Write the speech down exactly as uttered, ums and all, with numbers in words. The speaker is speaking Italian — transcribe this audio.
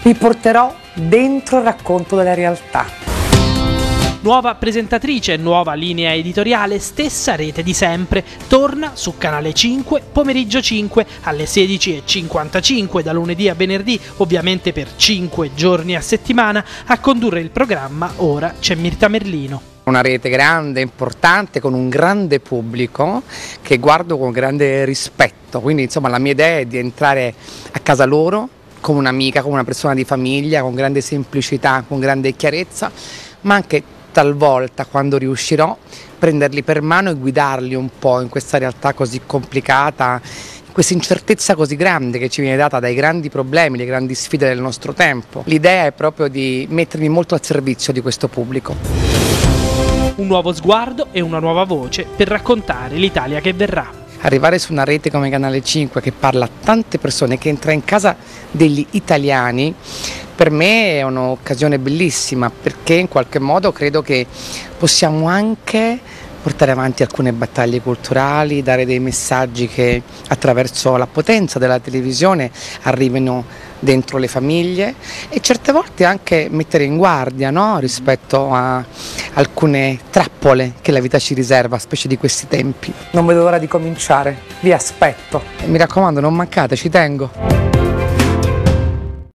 Vi porterò dentro il racconto della realtà. Nuova presentatrice, nuova linea editoriale, stessa rete di sempre. Torna su Canale cinque, pomeriggio cinque, alle sedici e cinquantacinque, da lunedì a venerdì, ovviamente per cinque giorni a settimana. A condurre il programma ora c'è Mirta Merlino. Una rete grande, importante, con un grande pubblico che guardo con grande rispetto, quindi insomma la mia idea è di entrare a casa loro come un'amica, come una persona di famiglia, con grande semplicità, con grande chiarezza, ma anche talvolta, quando riuscirò, prenderli per mano e guidarli un po' in questa realtà così complicata, in questa incertezza così grande che ci viene data dai grandi problemi, le grandi sfide del nostro tempo. L'idea è proprio di mettermi molto al servizio di questo pubblico. Un nuovo sguardo e una nuova voce per raccontare l'Italia che verrà. Arrivare su una rete come Canale cinque che parla a tante persone, che entra in casa degli italiani, per me è un'occasione bellissima, perché in qualche modo credo che possiamo anche portare avanti alcune battaglie culturali, dare dei messaggi che attraverso la potenza della televisione arrivino dentro le famiglie e certe volte anche mettere in guardia, no? Rispetto a alcune trappole che la vita ci riserva, specie di questi tempi. Non vedo l'ora di cominciare, vi aspetto. E mi raccomando, non mancate, ci tengo.